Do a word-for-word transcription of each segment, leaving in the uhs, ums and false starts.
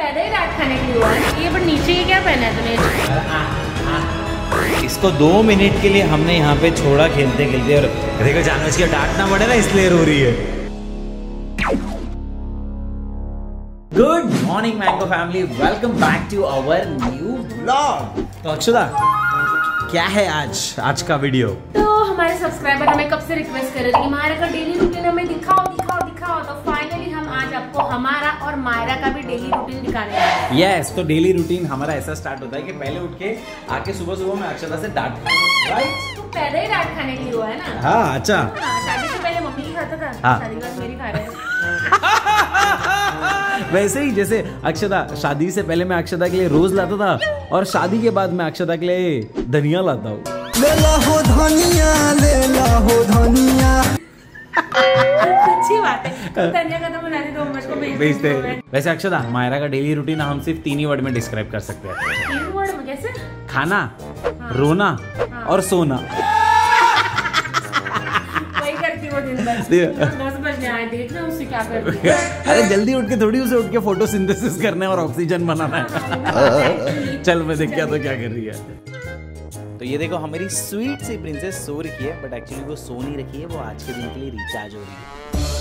पैदा ही डांट खाने के लिए हुआ है ये, बट नीचे ये क्या पहना है तूने? इसको दो मिनट के लिए हमने यहाँ पे छोड़ा खेलते खेलते, और देखो जानवर की डांटना पड़े ना इसलिए रो रही है। Good morning mango family, welcome back to our new vlog. तो अक्षता क्या है आज आज का वीडियो? तो हमारे सब्सक्राइबर हमें कब से रिक्वेस्ट कर रहे थे कि मायरा का डेली रूटीन हमें दिखाओ दिखाओ दिखाओ, तो फाइनली हम आज आपको हमारा और मायरा का भी डेली रूटीन दिखाने वाले हैं। यस, तो डेली रूटीन हमारा ऐसा स्टार्ट होता है कि पहले उठ के आके सुबह सुबह में अक्षता से डांट खाना, राइट? तो पैदा ही डांट खाने के लिए हुआ है ना? हाँ, अच्छा। हाँ, शादी से पहले मम्मी की खाता था, हाँ। शादी के बाद मेरी खा रहे हैं। वैसे ही जैसे अक्षता, शादी से पहले मैं अक्षता के लिए रोज लाता था, और शादी के बाद मैं अक्षता के लिए धनिया लाता हूँ। ले ला हो धनिया, ले ला हो धनिया। अच्छी बात है, धनिया का तो बना दे, तो मुझको भेजते हैं। वैसे अक्षता, मायरा का डेली रूटीन हम सिर्फ तीन ही वर्ड में डिस्क्राइब कर सकते हैं। तीन वर्ड में कैसे? खाना, हाँ। रोना, हाँ। और सोना। वही करती वो दिन भर। दस बजने आए, देख रहे हो उससे क्या कर रही है। अरे जल्दी उठ के थोड़ी उसे उठ के फोटोसिंथेसिस करना है और ऑक्सीजन बनाना है। चल मैं देख क्या तो क्या कर रही है। तो ये देखो हमारी स्वीट सी प्रिंसेस सो रखी है, बट एक्चुअली वो सो नहीं रखी है, वो आज के दिन के लिए रिचार्ज हो रही है।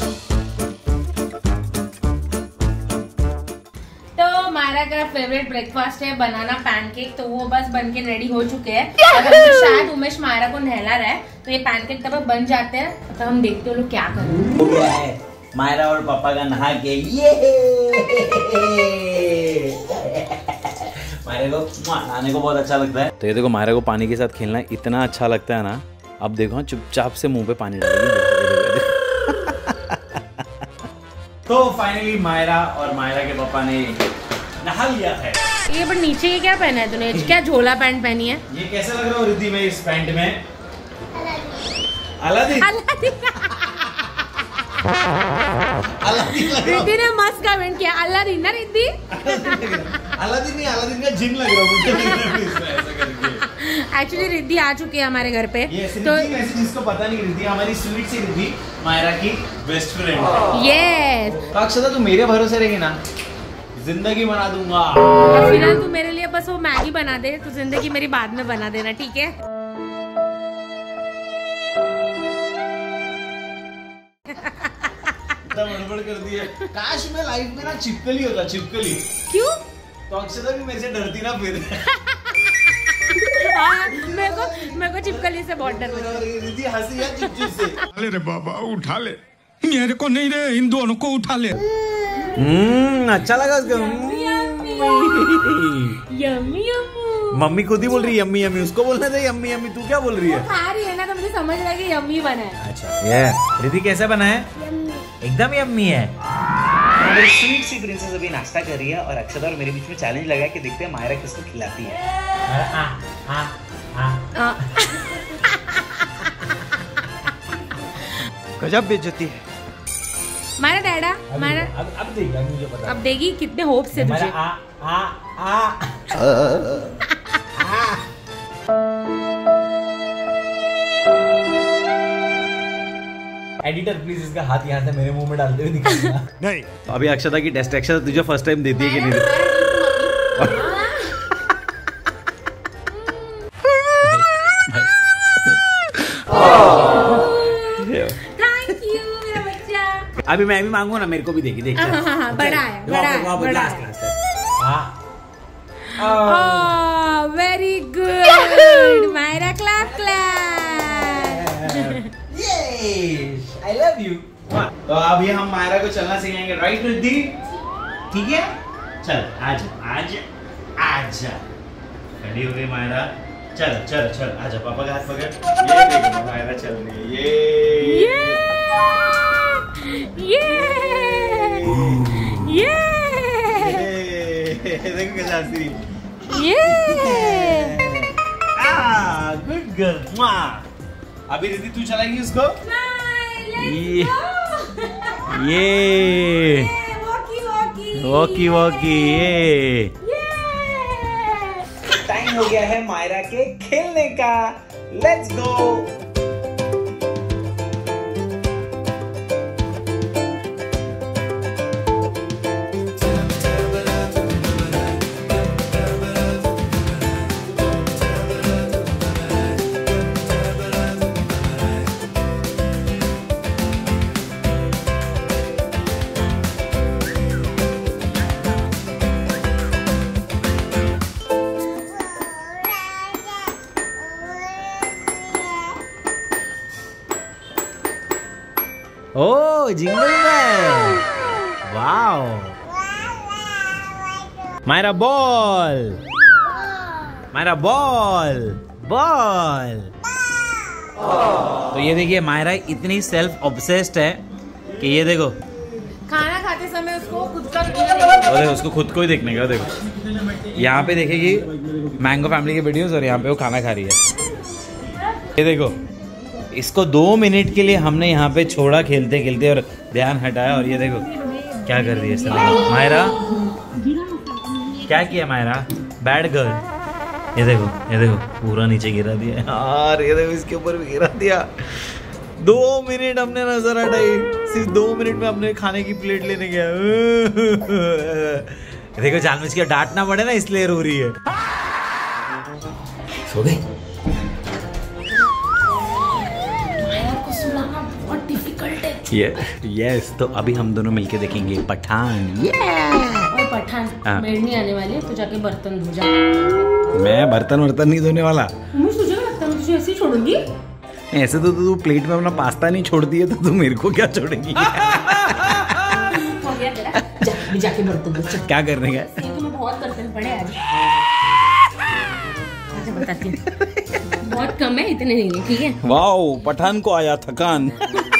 तो मायरा का फेवरेट ब्रेकफास्ट है बनाना पैनकेक, तो वो बस बन के रेडी हो चुके हैं। अगर तो शायद उमेश मायरा को नहला रहा है, तो ये पैनकेक तब बन जाते हैं, तो हम देखते हैं लोग क्या कर रहे हैं। हो गया है मायरा और पापा का नहा के, ये मायरा को नहाने को बहुत अच्छा लगता है। तो ये देखो मायरा को पानी के साथ खेलना इतना अच्छा लगता है ना। अब देखो चुपचाप से मुंह पे पानी डालेगी। तो फाइनली मायरा और मायरा के पापा ने नहा लिया है। ये बट नीचे ये क्या पहना है तूने? क्या झोला पैंट पहनी है? ये कैसा लग रहा है रिद्धि में इस पैंट में? अलादीन। रिद्धि ने मस्त कमेंट किया, अलादीन ना रिद्धि? अलादीन नहीं, अलादीन का जिन लग रहा है मुझे इसमें ऐसा करके। एक्चुअली रिद्धि आ चुकी है हमारे घर पे। ये तो जिसको पता नहीं, रिद्धि हमारी स्वीट सी रिद्धि मायरा की बेस्ट फ्रेंड है। यस। तो अक्षता तू मेरे भरोसे रहेगी ना, जिंदगी बना दूंगा। फिलहाल तू मेरे लिए बस वो मैगी बना दे, तो जिंदगी मेरी बाद में बना देना, ठीक है? गड़बड़ कर दी है। काश मैं लाइफ में ना चिपकली होता, चिपकली। क्यों? तो अक्षता भी मेरे से डरती ना फिर। हाँ, मेरे को मेरे को चिपकली से बहुत डर लगता है। रिद्धि हंसी है चिप चिप से। अरे रे बाबा उठा ले, मेरे को नहीं रे, इन दोनों को उठा ले। हम्म, अच्छा लगा उसको। Yummy yummy. मम्मी खुद ही बोल रही है यम्मी यम्मी, उसको बोलना चाहिए यम्मी यम्मी। तू क्या बोल रही है? खा रही है ना, तो मुझे समझ रहा है कि यम्मी बना है। अच्छा, ये रिद्धि कैसा बना है? एकदम यम्मी है। हमारी स्वीट सी प्रिंसेस अभी नाश्ता कर रही है, और अक्षता और मेरे बीच में चैलेंज लगा कि देखते हैं मायरा किसको खिलाती है। आ, आ, आ, आ। गजब बेइज्जती है मारा डैडा, मारा। अब अब देगा मुझे पता। अब देगी कितने होप से तुझे। आ, आ, आ। एडिटर प्लीज इसका हाथ यहाँ से मेरे मुंह में डालते हुए दिखाना। नहीं। तो अभी अक्षता की टेस्ट, अक्षता तुझे फर्स्ट टाइम देती है कि नहीं? थैंक यू मेरा बच्चा। अभी मैं भी मांगू ना, मेरे को भी देगी, देख। हाँ, हाँ, हाँ, बड़ा है, बड़ा है, बड़ा है। हाँ, very good Myra, clap clap. I love you. तो अभी हम मायरा को चलना सिखाएंगे, राइट रिद्धि? ठीक है, चल आज आज आज खड़ी हो गई मायरा। चल चल चल, आजा पापा का हाथ पकड़। ये देखो मायरा चल रही है। ये ये ये देखो कैसे हंस रही है। ये गुड गर्ल। अभी रिद्धि तू चलाएगी उसको? ये ये वॉकी वॉकी। ये टाइम हो गया है मायरा के खेलने का। Let's go. Jingle bell, wow. Myra ball, Myra ball, ball. तो ये देखिए मायरा इतनी सेल्फ ऑब्सेस्ड है कि ये देखो खाना खाते समय उसको खुद का और उसको खुद को ही देखने का। देखो यहाँ पे देखेगी मैंगो फैमिली के वीडियोस और यहाँ पे वो खाना खा रही है। ये देखो इसको दो मिनट के लिए हमने यहाँ पे छोड़ा खेलते खेलते और ध्यान हटाया और ये देखो क्या कर रही है सब। मायरा क्या किया मायरा? Bad girl. ये देखो ये देखो पूरा नीचे गिरा दिया यार। ये देखो इसके ऊपर भी गिरा दिया। दो मिनट हमने नजर हटाई, सिर्फ दो मिनट में अपने खाने की प्लेट लेने गया। देखो जानबूझ के डांटना पड़े ना इसलिए रो रही है। सो गई। बहुत डिफिकल्ट है। ये यस तो अभी हम दोनों मिलके देखेंगे पठान। और पठान हाँ। मेड नहीं आने वाली है तो जाके बर्तन धो जा। मैं बर्तन वर्तन नहीं धोने वाला। मुझे तुझे लगता है तुझे ऐसे ही छोड़ूंगी? ऐसे तो तू प्लेट में अपना पास्ता नहीं छोड़ती है तो तू मेरे को क्या छोड़ेगी? हो गया तेरा। जा, भी जाके बर्तन धो चल। क्या करने का? ये तो मैं बहुत बर्तन पड़े आज। अच्छा बताती हूँ। बहुत कम है, इतने नहीं है, ठीक है? वाओ पठान को आया थकान।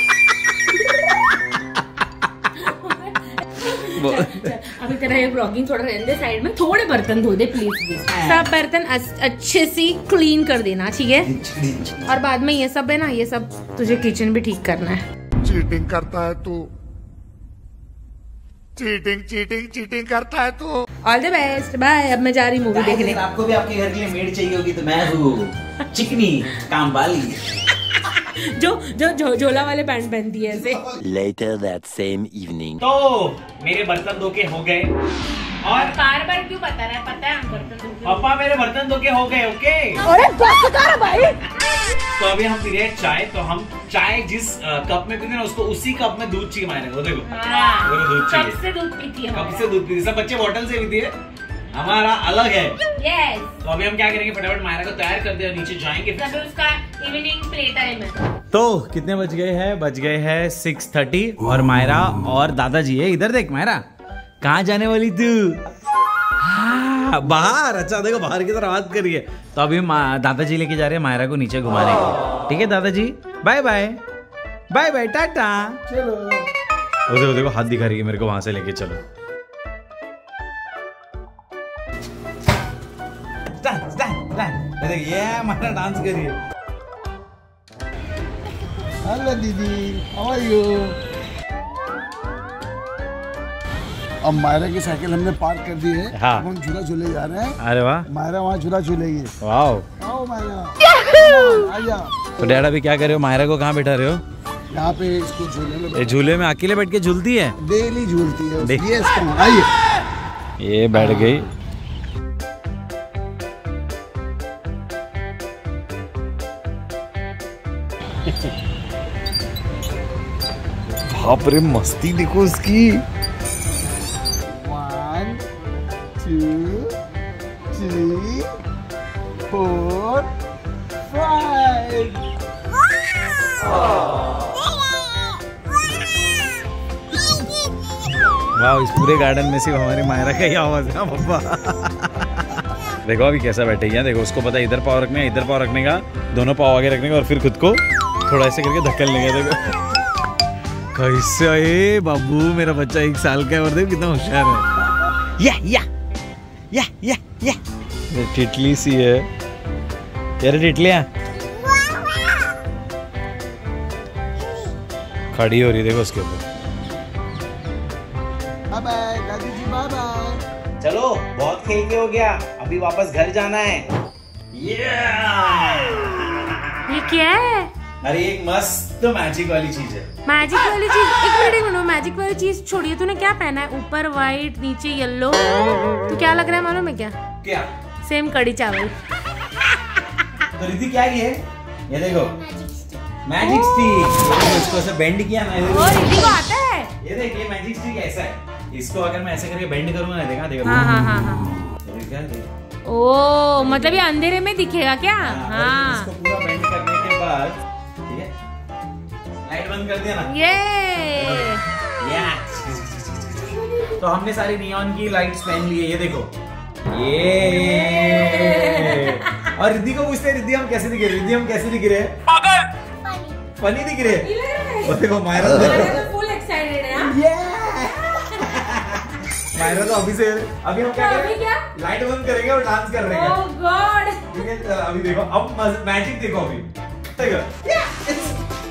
अभी तेरा ये ब्लॉगिंग थोड़ा रहने दे साइड में, थोड़े बर्तन धो दे प्लीज प्लीज। सब बर्तन अच्छे से क्लीन कर देना, ठीक है? और बाद में ये सब है ना, ये सब तुझे किचन भी ठीक करना है। चीटिंग करता है तू, चीटिंग चीटिंग चीटिंग करता है तू। All the best, bye. अब मैं जा रही मूवी देखने। आपको भी आपके घर के लिए मेड चाहिए होगी तो मैं हूँ चिकनी काम वाली जो जो झो, झोला वाले पैंट पहनती है ऐसे। Later that same evening. तो मेरे बर्तन धो के हो गए और बार बार क्यों बता रहा है? पता है हम बर्तन धो के। पापा मेरे बर्तन धो के हो गए। ओके अरे बस कर भाई। तो अभी हम पी रहे हैं चाय। तो हम चाय जिस कप में पीते हैं उसको उसी कप में दूध चाहिए मायने को। देखो हाँ, देखो दूध चाहिए। कब से दूध पीती है? कब से दूध पीती है? सब बच्चे बॉटल से पीती है, हमारा अलग है। यस। तो अभी हम क्या करेंगे, फटाफट मायरा को तैयार कर दे और नीचे जाएंगे। तभी उसका इवनिंग प्ले टाइम है। तो कितने बज गए हैं? बज गए हैं सिक्स थर्टी और मायरा और दादाजी है। इधर देख मायरा, कहाँ जाने वाली तू? हाँ, बाहर। अच्छा देखो बाहर की तरफ बात करिए। तो अभी दादाजी लेके जा रहे हैं मायरा को नीचे घुमाने के लिए। ठीक है दादाजी, bye bye bye bye tata. चलो देखो देखो हाथ दिखा रही है मेरे को, वहां से लेके चलो। Dance dance dance. देखिए ये मायरा डांस कर रही है। हेलो दीदी, हाउ आर यू? अब मायरा की साइकिल हमने पार्क कर दी है। हाँ। हम झूला झूले जा रहे हैं। अरे वाह, मायरा वहाँ झूला झूलेगी। वाओ। आओ मायरा, आजा। तो डैडा भी क्या कर रहे हो? मायरा को कहाँ बैठा रहे हो? यहाँ पे इसको झूले में ये झूले में अकेले बैठ के झूलती है? डेली झूलती है। देख- ये इसका आइए। ये बैठ गई। बाप रे मस्ती देखो उसकी। One two three four five. वाह, इस पूरे गार्डन में सिर्फ हमारी मायरा का ही आवाज है पापा। देखो अभी कैसा बैठे हैं। देखो उसको पता है इधर पाव रखने का, इधर पाव रखने का, दोनों पाव आगे रखने का और फिर खुद को थोड़ा ऐसे करके धक्कलने का। देखो कैसे है बाबू, मेरा बच्चा एक साल का है और देखो कितना होशियार है। या या या या या ये टिटली सी है यार। टिटलियां खड़ी हो रही, देखो उसके ऊपर। बाय बाय दादी जी, बाय बाय। चलो बहुत खेल के हो गया, अभी वापस घर जाना है। ये क्या है? अरे एक मस्त मैजिक वाली चीज है। मैजिक वाली चीज? एक मिनट एक मिनट, मैजिक वाली चीज छोड़िए, तूने क्या पहना है? ऊपर व्हाइट नीचे येलो, तो क्या लग रहा है मालूम है क्या? क्या? सेम कड़ी चावल। तो रिद्धि क्या ये? ये देखो मैजिक स्टिक। इसको ऐसे बेंड किया ना, ये देखो। और रिद्धि को आता है? ये देख ये मैजिक स्टिक ऐसा है, इसको अगर मैं ऐसे करके बेंड करूंगा ना, देखा देखो। हाँ हाँ हाँ हाँ। ये देख क्या है? ओ मतलब ये अंधेरे में दिखेगा क्या? हाँ, और हाँ। इसको पूरा बेंड करने के बाद ठीक है लाइट बंद कर दिया ना ये तो हमने सारी नियॉन की लाइट्स पहन ली है, ये देखो ये। और रिद्धि को पूछते हैं रिद्धि हम कैसे दिख रहे रिद्धि हम कैसे दिख रहे हैं? फनी दिख रहे हैं। और देखो मायरा तो फुल एक्साइटेड है यार। मायरा तो अभी से अभी हम क्या अभी क्या लाइट बंद करेंगे और डांस कर रहे हैं। ओह गॉड ठीक है चल अभी देखो अब मैजिक देखो अभी देखो।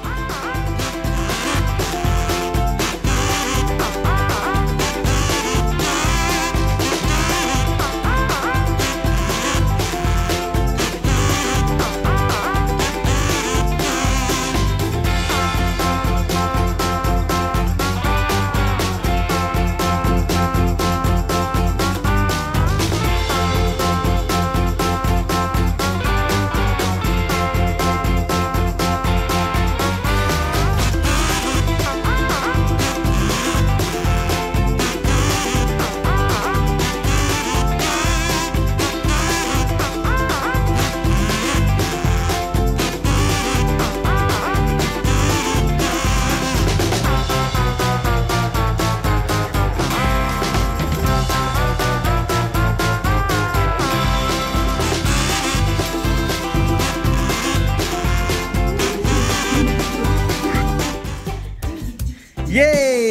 ये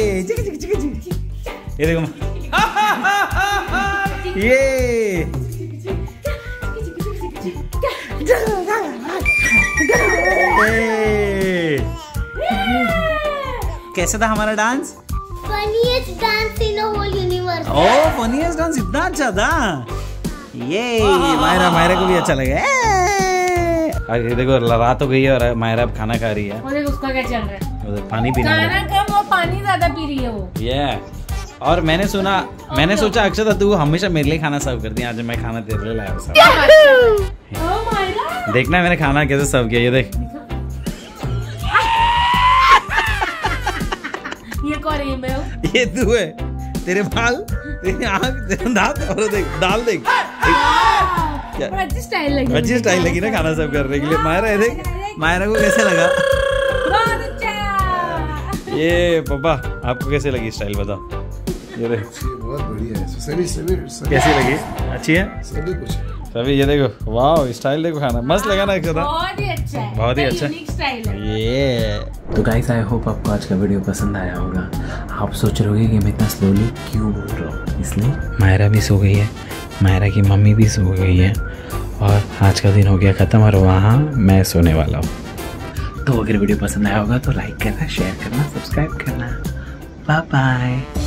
ये देखो ये कैसा था हमारा dance? Funniest dance in the whole universe. Oh funniest dance इतना अच्छा था। ये मायरा मायरा को भी अच्छा लगा। अरे देखो रात हो गई है और मायरा अब खाना खा रही है। और उसका क्या चल रहा है? पानी पीना खाना कम और पानी ज्यादा पी रही है वो। ये और मैंने सुना मैंने सोचा अक्षता तू हमेशा मेरे लिए खाना सर्व करती है, आज मैं खाना तेरे लिए लाया हूं। ओह मायरा देखना मैंने खाना कैसे सर्व किया, ये देख। ये कौन है? मैं हूं। ये तू है, तेरे बाल तेरी आँख तेरे दांत और देख दाल देख। क्या अच्छी स्टाइल लगी, अच्छी स्टाइल लगी ना खाना सर्व करने के लिए। मायरा ये देख मायरा को कैसे लगा? बहुत अच्छा। ये पापा आपको कैसे लगी स्टाइल बताओ? ये देख बहुत बढ़िया है। सभी सभी सभी कैसी लगी? अच्छी है सभी कुछ सभी। ये देखो वाह स्टाइल देखो, खाना मस्त लगा ना अक्षता? बहुत ही अच्छा है, बहुत ही अच्छा यूनिक स्टाइल है ये। तो गाइस आई होप आपको आज का वीडियो पसंद आया होगा। आप सोच रहे होगे कि मैं इतना स्लोली क्यों बोल रहा हूँ, इसलिए मायरा भी सो गई है, मायरा की मम्मी भी सो गई है और आज का दिन हो गया ख़त्म और वहाँ मैं सोने वाला हूँ। तो अगर वीडियो पसंद आया होगा तो लाइक करना, शेयर करना, सब्सक्राइब करना। Bye bye.